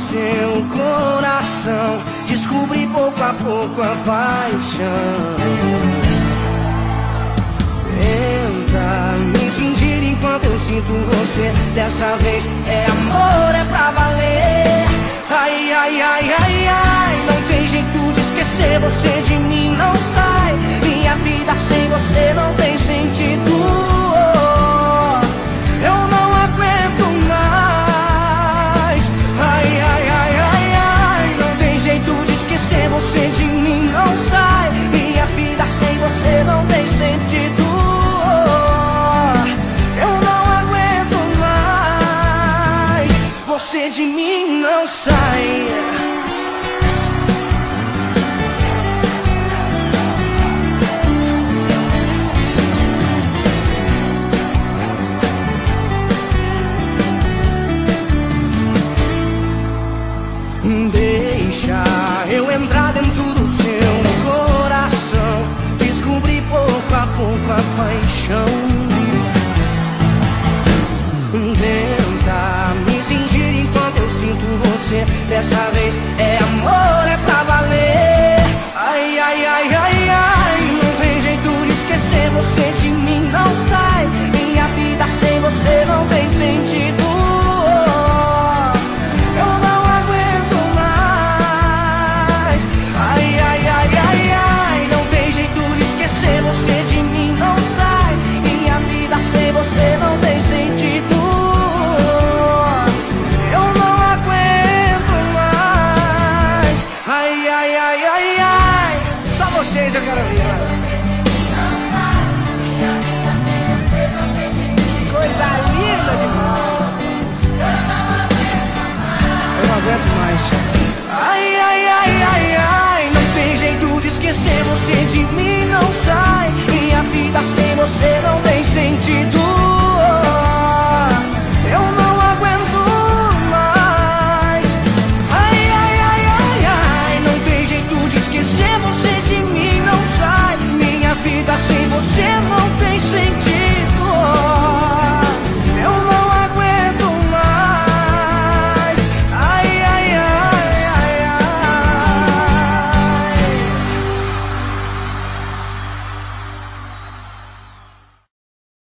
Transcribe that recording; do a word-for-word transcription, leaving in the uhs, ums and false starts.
seu coração, descobri pouco a pouco a paixão. Tenta me sentir enquanto eu sinto você. Dessa vez é amor, é pra valer. Ai, ai, ai, ai, ai, não tem jeito de esquecer você de mim, não sai. Minha vida sem você não tem sentido. Eu não aguento mais. Ai, ai, ai, ai, ai, não tem jeito de esquecer você de mim, não sai. Minha vida sem você não tem sentido. Eu não aguento mais. Você de mim não sai. Deixa eu entrar dentro do seu coração, descobrir pouco a pouco a paixão. Tenta me sentir enquanto eu sinto você. Dessa vez é